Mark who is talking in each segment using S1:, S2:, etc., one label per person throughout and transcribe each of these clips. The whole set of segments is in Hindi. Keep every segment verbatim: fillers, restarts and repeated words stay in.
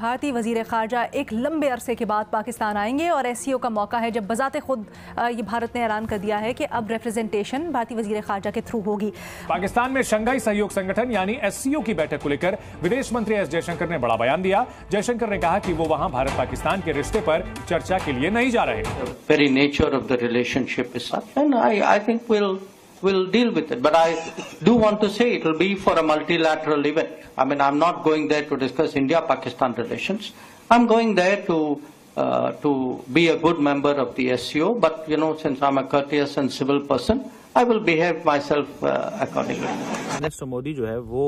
S1: भारतीय वजीर खारजा एक लंबे अरसे के बाद पाकिस्तान आएंगे और एस सी ओ का मौका है, जब बजाते खुद ये भारत ने ऐलान कर दिया है कि अब रिप्रेजेंटेशन भारतीय वजीर खारजा के थ्रू होगी।
S2: पाकिस्तान में शंघाई सहयोग संगठन यानी एस सी ओ की बैठक को लेकर विदेश मंत्री एस जयशंकर ने बड़ा बयान दिया। जयशंकर ने कहा कि वो वहां भारत पाकिस्तान के रिश्ते पर चर्चा के लिए नहीं जा रहे।
S3: Very nature of the relationship is such and I I think will We'll deal with it, but I do want to say it will be for a multilateral event. I mean, I'm not going there to discuss India-Pakistan relations. I'm going there to uh, to be a good member of the S C O. But you know, since I'm a courteous and civil person, I will behave myself uh, accordingly.
S4: Mister Modi, जो है वो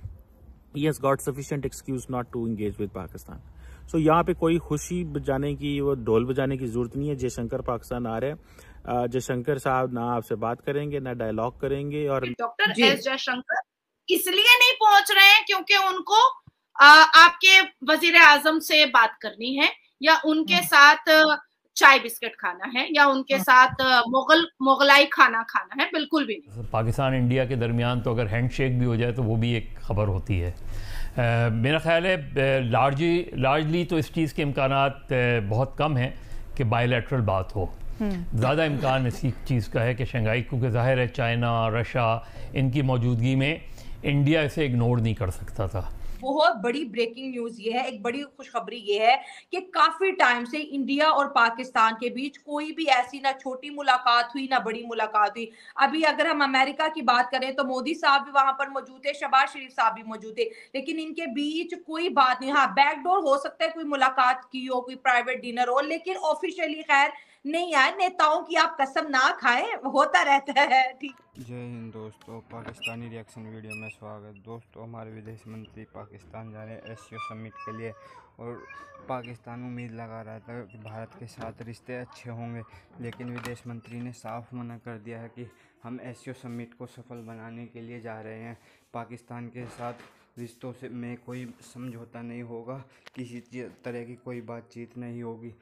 S4: he has got sufficient excuse not to engage with Pakistan. So यहाँ पे कोई खुशी बजाने की, वो ढोल बजाने की जरूरत नहीं है। जयशंकर पाकिस्तान आ रहे हैं, जयशंकर साहब ना आपसे बात करेंगे ना डायलॉग करेंगे। और
S5: डॉक्टर एस जयशंकर इसलिए नहीं पहुंच रहे हैं क्योंकि उनको आ, आपके वजीर आजम से बात करनी है, या उनके साथ चाय बिस्किट खाना है, या उनके साथ मुगल मुगलाई खाना खाना है, बिल्कुल भी नहीं।
S6: पाकिस्तान इंडिया के दरमियान तो अगर हैंडशेक भी हो जाए तो वो भी एक खबर होती है। आ, मेरा ख्याल है लार्जली लार्जली तो इस चीज़ के इम्कानात बहुत कम हैं कि बायलैटरल बात हो। ज़्यादा इम्कान इसी चीज़ का है कि शंघाई, क्योंकि ज़ाहिर है चाइना, रशिया, इनकी मौजूदगी में इंडिया इसे इग्नोर नहीं कर सकता था।
S7: बहुत बड़ी ब्रेकिंग न्यूज ये है, एक बड़ी खुशखबरी ये है कि काफी टाइम से इंडिया और पाकिस्तान के बीच कोई भी ऐसी ना छोटी मुलाकात हुई ना बड़ी मुलाकात हुई। अभी अगर हम अमेरिका की बात करें तो मोदी साहब भी वहां पर मौजूद थे, शहबाज शरीफ साहब भी मौजूद थे, लेकिन इनके बीच कोई बात नहीं। हाँ, बैकडोर हो सकता है, कोई मुलाकात की हो, कोई प्राइवेट डिनर हो, लेकिन ऑफिशियली खैर नहीं आए। नेताओं की आप कसम ना खाएं, होता रहता है। ठीक।
S8: जय हिंद दोस्तों, पाकिस्तानी रिएक्शन वीडियो में स्वागत। दोस्तों, हमारे विदेश मंत्री पाकिस्तान जा रहे हैं एस सी ओ समिट के लिए, और पाकिस्तान उम्मीद लगा रहा था कि भारत के साथ रिश्ते अच्छे होंगे, लेकिन विदेश मंत्री ने साफ मना कर दिया है कि हम एस सी ओ समिट को सफल बनाने के लिए जा रहे हैं। पाकिस्तान के साथ रिश्तों से में कोई समझौता नहीं होगा, किसी तरह की कोई बातचीत नहीं होगी,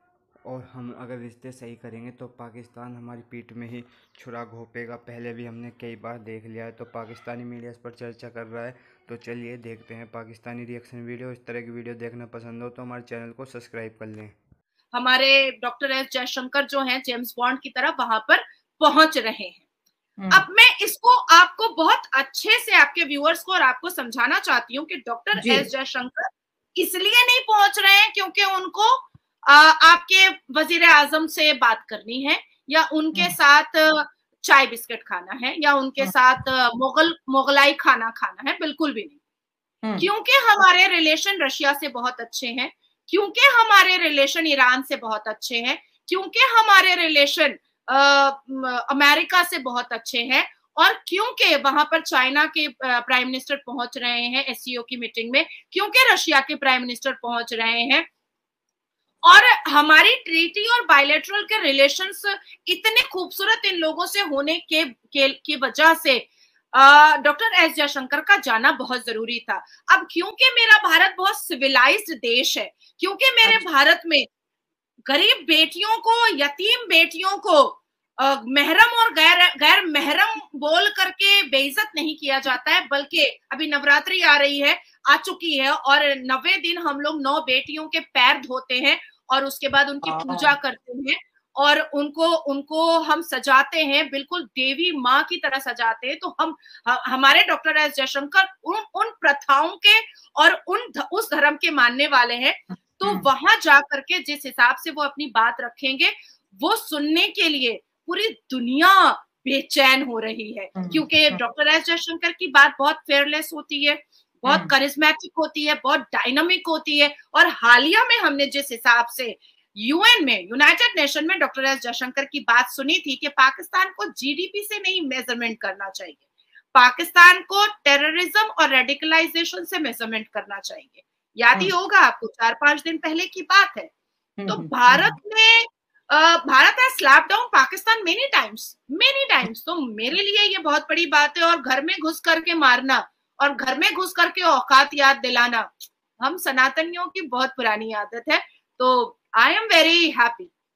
S8: और हम अगर रिश्ते सही करेंगे तो पाकिस्तान हमारी पीठ में ही छुरा घोंपेगा। पहले भी हमने कई बार देख लिया है, तो पाकिस्तानी मीडिया इस पर चर्चा कर रहा है। तो चलिए देखते हैं पाकिस्तानी रिएक्शन वीडियो। इस तरह की वीडियो देखना पसंद हो तो हमारे चैनल को सब्सक्राइब कर लें।
S5: हमारे डॉक्टर एस जयशंकर जो हैं जेम्स बॉन्ड की तरह वहां पर पहुंच रहे हैं। अब मैं इसको आपको बहुत अच्छे से आपके व्यूअर्स को और आपको समझाना चाहती हूँ कि डॉक्टर एस जयशंकर इसलिए नहीं पहुंच रहे हैं क्योंकि उनको आ, आपके वजीर आजम से बात करनी है, या उनके साथ चाय बिस्किट खाना है, या उनके साथ मुगल मुगलाई खाना खाना है, बिल्कुल भी नहीं। क्योंकि हमारे रिलेशन रशिया से बहुत अच्छे हैं, क्योंकि हमारे रिलेशन ईरान से बहुत अच्छे हैं, क्योंकि हमारे रिलेशन अमेरिका से बहुत अच्छे हैं, और क्योंकि वहां पर चाइना के प्राइम मिनिस्टर पहुंच रहे हैं एस सी ओ की मीटिंग में, क्योंकि रशिया के प्राइम मिनिस्टर पहुंच रहे हैं, और हमारी ट्रीटी और बायलैटरल के रिलेशंस इतने खूबसूरत इन लोगों से होने के के की वजह से डॉक्टर एस जयशंकर का जाना बहुत जरूरी था। अब क्योंकि मेरा भारत बहुत सिविलाइज्ड देश है, क्योंकि मेरे भारत में गरीब बेटियों को, यतीम बेटियों को आ, महरम और गैर गैर महरम बोल करके बेइज्जत नहीं किया जाता है, बल्कि अभी नवरात्रि आ रही है, आ चुकी है, और नवे दिन हम लोग नौ बेटियों के पैर धोते हैं और उसके बाद उनकी पूजा करते हैं, और उनको उनको हम सजाते हैं, बिल्कुल देवी माँ की तरह सजाते हैं। तो हम हमारे डॉक्टर एस जयशंकर उन उन प्रथाओं के और उन उस धर्म के मानने वाले हैं। तो वहां जा करके जिस हिसाब से वो अपनी बात रखेंगे, वो सुनने के लिए पूरी दुनिया बेचैन हो रही है, क्योंकि डॉक्टर एस जयशंकर की बात बहुत फेयरलेस होती है, बहुत करिश्मेटिक होती है, बहुत डायनामिक होती है। और हालिया में हमने जिस हिसाब से यूएन में, यूनाइटेड नेशन में डॉक्टर एस जयशंकर की बात सुनी थी कि पाकिस्तान को जी डी पी से नहीं मेजरमेंट करना चाहिए, पाकिस्तान को टेररिज्म और रेडिकलाइजेशन से मेजरमेंट करना चाहिए। याद ही होगा आपको, चार पांच दिन पहले की बात है। तो भारत ने Bharat has slap down Pakistan many times many times तो मेरे लिए ये बहुत बड़ी बात है। और घर में घुस करके मारना और घर में घुस करके औकात याद दिलाना हम सनातनियों की बहुत पुरानी आदत है। तो आई एम वेरी हैप्पी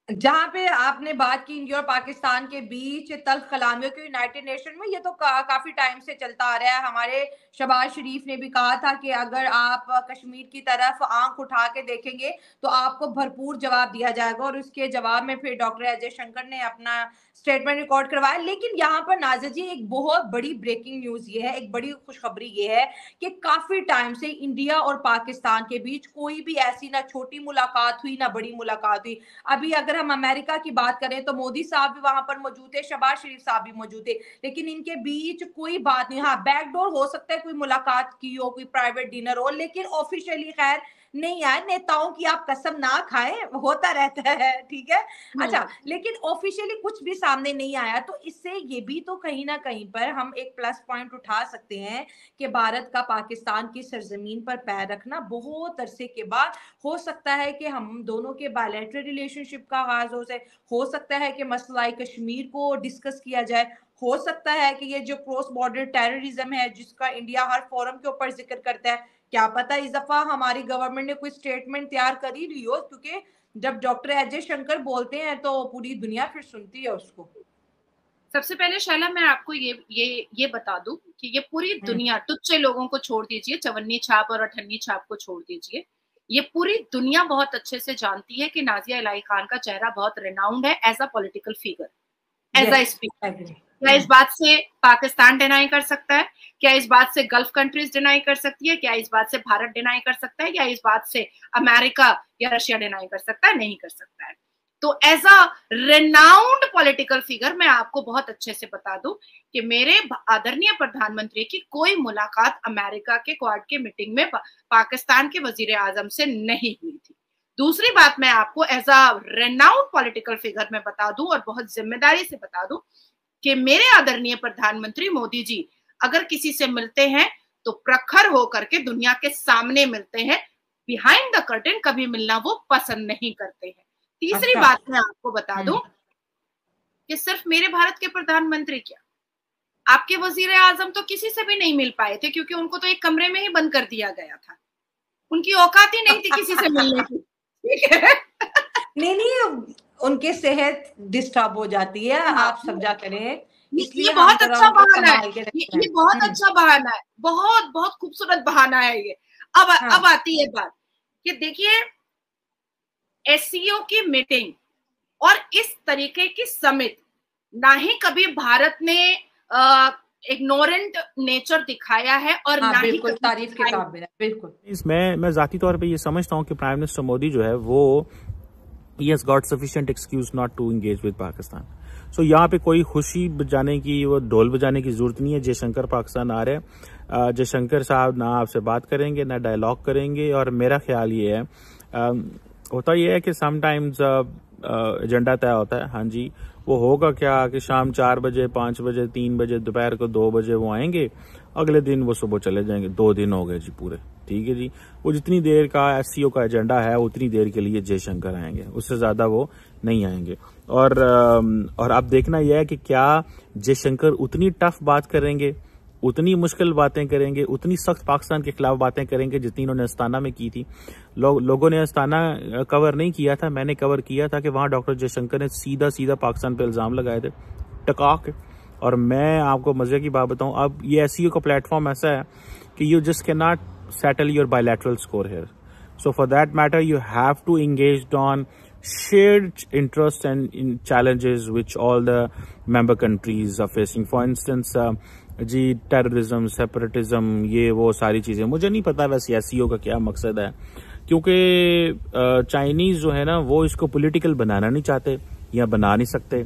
S7: जहां पे आपने बात की इंडिया और पाकिस्तान के बीच तल्ख कलामियों के यूनाइटेड नेशन में, ये तो का, काफी टाइम से चलता आ रहा है। हमारे शहबाज शरीफ ने भी कहा था कि अगर आप कश्मीर की तरफ आंख उठा के देखेंगे तो आपको भरपूर जवाब दिया जाएगा, और उसके जवाब में फिर डॉक्टर एस जयशंकर ने अपना स्टेटमेंट रिकॉर्ड करवाया। लेकिन यहाँ पर नाज़िर जी एक बहुत बड़ी ब्रेकिंग न्यूज ये है, एक बड़ी खुशखबरी ये है कि काफी टाइम से इंडिया और पाकिस्तान के बीच कोई भी ऐसी ना छोटी मुलाकात हुई ना बड़ी मुलाकात हुई। अभी अगर हम अमेरिका की बात करें तो मोदी साहब भी वहां पर मौजूद थे, शहबाज शरीफ साहब भी मौजूद थे, लेकिन इनके बीच कोई बात नहीं। हाँ, बैकडोर हो सकता है कोई मुलाकात की हो, कोई प्राइवेट डिनर हो, लेकिन ऑफिशियली खैर नहीं आए। नेताओं की आप कसम ना खाएं, होता रहता है, ठीक है। अच्छा, लेकिन ऑफिशियली कुछ भी सामने नहीं आया, तो इससे ये भी तो कहीं ना कहीं पर हम एक प्लस पॉइंट उठा सकते हैं कि भारत का पाकिस्तान की सरजमीन पर पैर रखना बहुत अरसे के बाद हो सकता है कि हम दोनों के बायलैटरल रिलेशनशिप का आगाज हो जाए, हो सकता है कि मसला कश्मीर को डिस्कस किया जाए, हो सकता है कि ये जो क्रॉस बॉर्डर टेररिज्म है जिसका इंडिया हर फोरम के ऊपर जिक्र करता है, क्या पता इस दफा हमारी गवर्नमेंट ने कोई स्टेटमेंट तैयार कर ही रही हो, क्योंकि जब डॉक्टर एस जयशंकर बोलते हैं तो पूरी दुनिया फिर सुनती है उसको।
S5: सबसे पहले शैला मैं आपको ये ये ये बता दूं कि ये पूरी दुनिया, टुच्चे लोगों को छोड़ दीजिए, चवन्नी छाप और अठन्नी छाप को छोड़ दीजिए, ये पूरी दुनिया बहुत अच्छे से जानती है कि नाजिया इलाही खान का चेहरा बहुत रिनाउंड है as a political figure, as a speaker. क्या इस बात से पाकिस्तान डिनाई कर सकता है? क्या इस बात से गल्फ कंट्रीज डिनाई कर सकती है? क्या इस बात से भारत डिनाई कर सकता है? या इस बात से अमेरिका या रशिया डिनाई कर सकता है? नहीं कर सकता है। तो as a renowned political figure मैं आपको बहुत अच्छे से बता दूं कि मेरे आदरणीय प्रधानमंत्री की कोई मुलाकात अमेरिका के क्वाड के मीटिंग में पा, पाकिस्तान के वजीर आजम से नहीं हुई थी। दूसरी बात मैं आपको as a renowned political figure में बता दूं और बहुत जिम्मेदारी से बता दूं कि मेरे आदरणीय प्रधानमंत्री मोदी जी अगर किसी से मिलते हैं तो प्रखर होकर के दुनिया के सामने मिलते हैं, बिहाइंड द कर्टेन कभी मिलना वो पसंद नहीं करते हैं। तीसरी अच्छा। बात मैं आपको बता दूं कि सिर्फ मेरे भारत के प्रधानमंत्री क्या, आपके वजीर आजम तो किसी से भी नहीं मिल पाए थे, क्योंकि उनको तो एक कमरे में ही बंद कर दिया गया था, उनकी औकात ही नहीं थी किसी से मिलने की। ठीक है,
S7: नहीं नहीं, उनके सेहत डिस्टर्ब हो जाती है, आप समझा करें,
S5: इसलिए बहुत अच्छा बहाना है, ये बहुत अच्छा बहाना है, बहुत बहुत खूबसूरत बहाना है ये। अब हाँ। अब आती है बात कि देखिए एससीओ की मीटिंग और इस तरीके की समिट, ना ही कभी भारत ने इग्नोरेंट नेचर दिखाया है और हाँ, ना ही
S7: तारीफ के काबिल है। बिल्कुल,
S4: मैं मैं जाती तौर पे ये समझता हूँ कि प्राइम मिनिस्टर मोदी जो है वो he has got sufficient excuse not to engage with Pakistan. So यहाँ पे कोई खुशी बजाने की, वो ढोल बजाने की जरूरत नहीं है। जयशंकर पाकिस्तान आ रहे हैं, जयशंकर साहब ना आपसे बात करेंगे ना डायलॉग करेंगे, और मेरा ख्याल ये है, आ, होता ये है कि समटाइम्स एजेंडा तय होता है, हाँ जी, वो होगा क्या कि शाम चार बजे पाँच बजे तीन बजे दोपहर को दो बजे वो आएंगे, अगले दिन वो सुबह चले जाएंगे। दो दिन हो गए जी पूरे, ठीक है जी। वो जितनी देर का एससीओ का एजेंडा है उतनी देर के लिए जयशंकर आएंगे, उससे ज्यादा वो नहीं आएंगे। और और अब देखना यह है कि क्या जयशंकर उतनी टफ बात करेंगे, उतनी मुश्किल बातें करेंगे, उतनी सख्त पाकिस्तान के खिलाफ बातें करेंगे जितनी इन्होंने अस्ताना में की थी। लो, लोगों ने अस्ताना कवर नहीं किया था, मैंने कवर किया था कि वहां डॉक्टर जयशंकर ने सीधा सीधा पाकिस्तान पे इल्जाम लगाए थे टका के। और मैं आपको मजे की बात बताऊं, अब ये एससीओ का प्लेटफॉर्म ऐसा है कि you just can not settle your bilateral score here. So for that matter, you have to engage on shared interests and in challenges which all the member countries are facing. For instance, uh, जी टेररिज्म, सेपरेटिज्म, ये वो सारी चीजें, मुझे नहीं पता वैसे एससीओ का क्या मकसद है, क्योंकि चाइनीज जो है ना वो इसको पॉलिटिकल बनाना नहीं चाहते या बना नहीं सकते।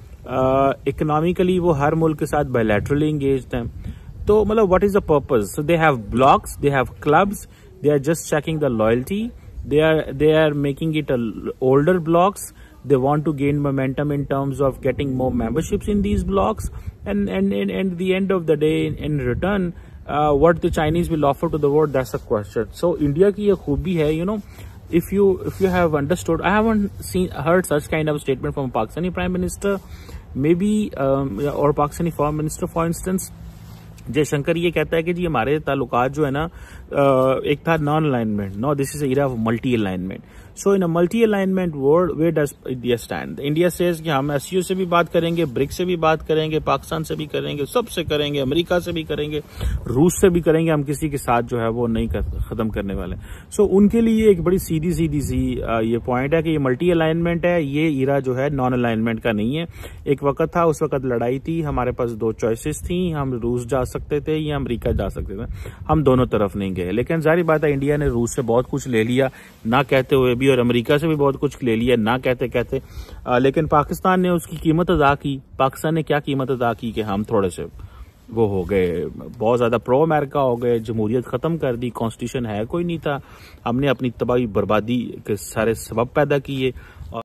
S4: इकोनॉमिकली uh, वो हर मुल्क के साथ बायलैटरली एंगेज्ड हैं। तो मतलब what is the purpose? So they have blocks, they have clubs, they are just checking the loyalty, they are they are making it older blocks, they want to gain momentum in terms of getting more memberships in these blocks, and and and, and the end of the day, in, in return, uh, what the Chinese will offer to the world, that's a question. So India ki ye khoobi hai, you know, if you if you have understood, I haven't seen heard such kind of statement from a Pakistani prime minister, maybe um, or Pakistani foreign minister, for instance. Jaishankar ये कहता है कि जी हमारे ताल्लुकात जो है ना, एक था non alignment, no this is era of multi alignment. So in a multi alignment world where does India stand? India says कि हम एससीओ से भी बात करेंगे, ब्रिक्स से भी बात करेंगे, पाकिस्तान से भी करेंगे, सबसे करेंगे, अमेरिका से भी करेंगे, रूस से भी करेंगे, हम किसी के साथ जो है वो नहीं खत्म करने वाले। सो so, उनके लिए एक बड़ी सीधी सीधी सी ये पॉइंट है कि ये मल्टी अलाइनमेंट है, ये इरा जो है नॉन अलाइनमेंट का नहीं है। एक वक्त था, उस वक्त लड़ाई थी, हमारे पास दो चॉइसेस थी, हम रूस जा सकते थे या अमेरिका जा सकते थे, हम दोनों तरफ नहीं गए। लेकिन जाहिर बात है इंडिया ने रूस से बहुत कुछ ले लिया ना कहते हुए भी, और अमेरिका से भी बहुत कुछ ले लिया ना कहते कहते आ, लेकिन पाकिस्तान ने उसकी कीमत अदा की। पाकिस्तान ने क्या कीमत अदा की कि हम थोड़े से वो हो गए, बहुत ज्यादा प्रो अमेरिका हो गए, जमहूरियत खत्म कर दी, कॉन्स्टिट्यूशन है कोई नहीं था, हमने अपनी तबाही बर्बादी के सारे सबब पैदा किए।